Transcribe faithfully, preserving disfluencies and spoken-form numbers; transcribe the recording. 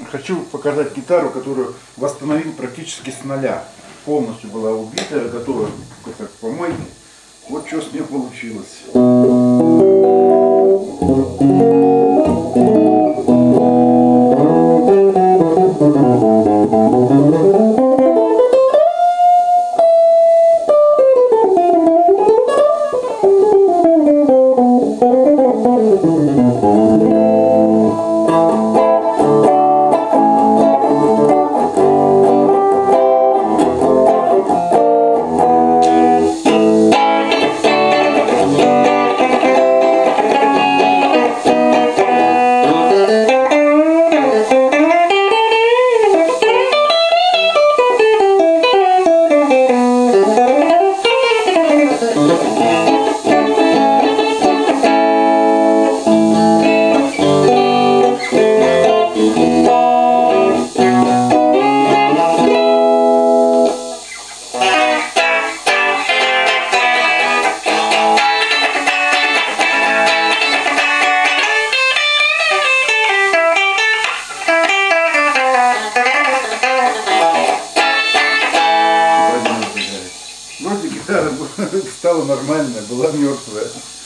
Хочу показать гитару, которую восстановил практически с нуля. Полностью была убита, готова к помойке. Вот что с ней получилось. Вроде гитара стала нормальная, была мертвая.